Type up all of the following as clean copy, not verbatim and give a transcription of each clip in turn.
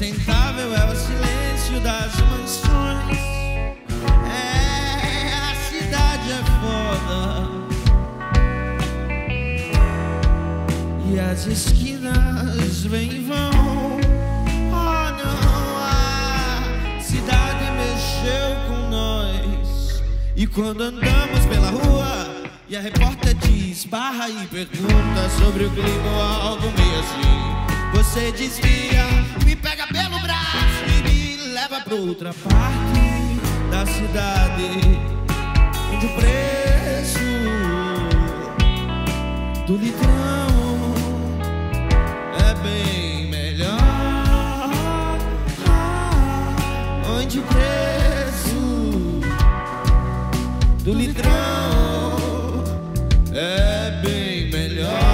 Insustentável é o silêncio das mansões. É, a cidade é foda e as esquinas vêm e vão. Oh não, a cidade mexeu com nós. E quando andamos pela rua e a repórter diz, barra e pergunta sobre o clima ou algo meio assim, você desvia, me pega pelo braço e me leva pra outra parte da cidade, onde o preço do litrão é bem melhor, onde o preço do litrão é bem melhor.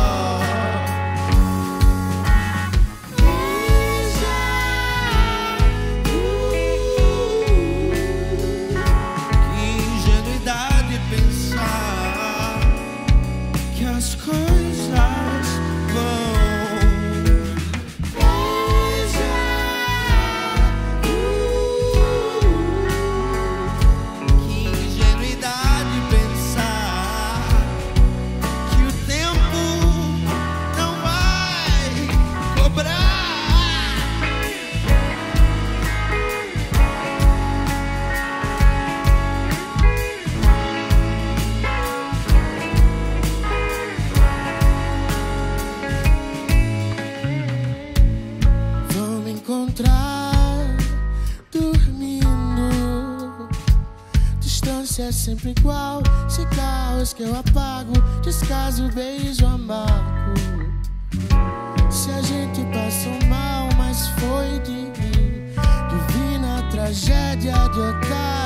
As coisas vão. Que ingenuidade pensar que o tempo não vai cobrar. Encontrar dormindo, distância é sempre igual. Cigarros que eu apago, descaso, beijo amargo. Se a gente passou mal, mas foi de mim, divina tragédia de ocar.